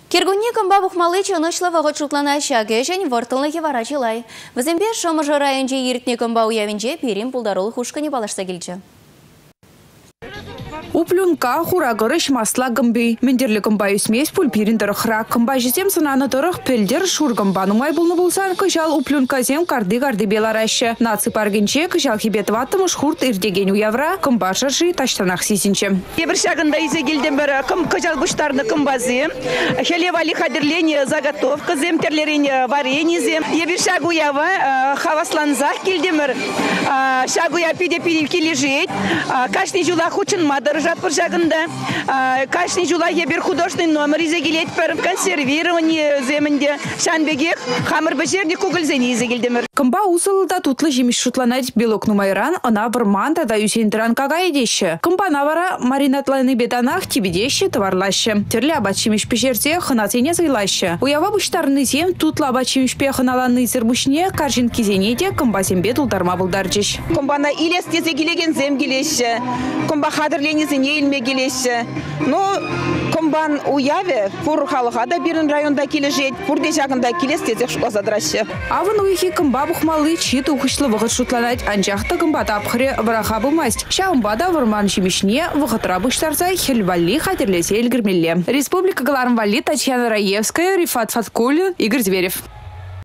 Киргунни комба бухмалы чонышлы вағыт шутлана шаге және вортылны хевара чилай. Візімбе шомыжы районже ерітне комба уявенже перим пулдарулы хушканы балашса келчі. Уплюнка хурагырыш масла гымбей. Мендерлі гымбай үсмес пульпиріндір храк. Гымбай жезем сынаны тұрық пілдер шур гымбаны май бұлны болсан кыжал уплюнка зем карды беларашы. Наци паргенче кыжал хибет ваттымыш хурт ирдеген уявра гымба жыржи таштанақ сесінче. Ебір шағында изе келден бір кыжал бұштарны гымбазем. Хелевали хадірлені заготовка зем терлерені варени зем. Ебір шаг уява хавасланзақ келден бір шаг уя пиде-пиде кележет. Кашни жула хучын мадыр жатпыр жағында. Кашни жула ебір художественный номер изе келет бір консервирование земінде. Шанбегек хамыр бәжерне көгілзені изе келден бір. Кымба усылда тутлы жемеш шутланать белок нумайран, ана бір манда да юсендран кага едеші. Кымба навара маринатлайны беданах тебедеші товарлашы. Терлі абачимеш пешерте хынацене зайлашы. Уява бұштарны зем тутлы абачимеш пе хыналанны зірбушне каржин кизене де кымба зембе тулдарма бұлдаржыш. Кымбана илес тезе келеген зем келеші. Кымба хадырленезіне илме келеші. Но кымбан уяве пұр халыға да бірін районда кележет, пұрде жағында келес тезе шуазадырашы. Авын уйхи кымба бұхмалы чит ухышлы вғыт шутланать анжақты кымба тапқыры враха бұлмасть. Шағымбада вырман жемешне вғытра бұштарзай хелвали хатерлесе елгірмелі. Республика Галармвали, Татьяна Раевская, Рифат Фаткулин, Игорь Зверев.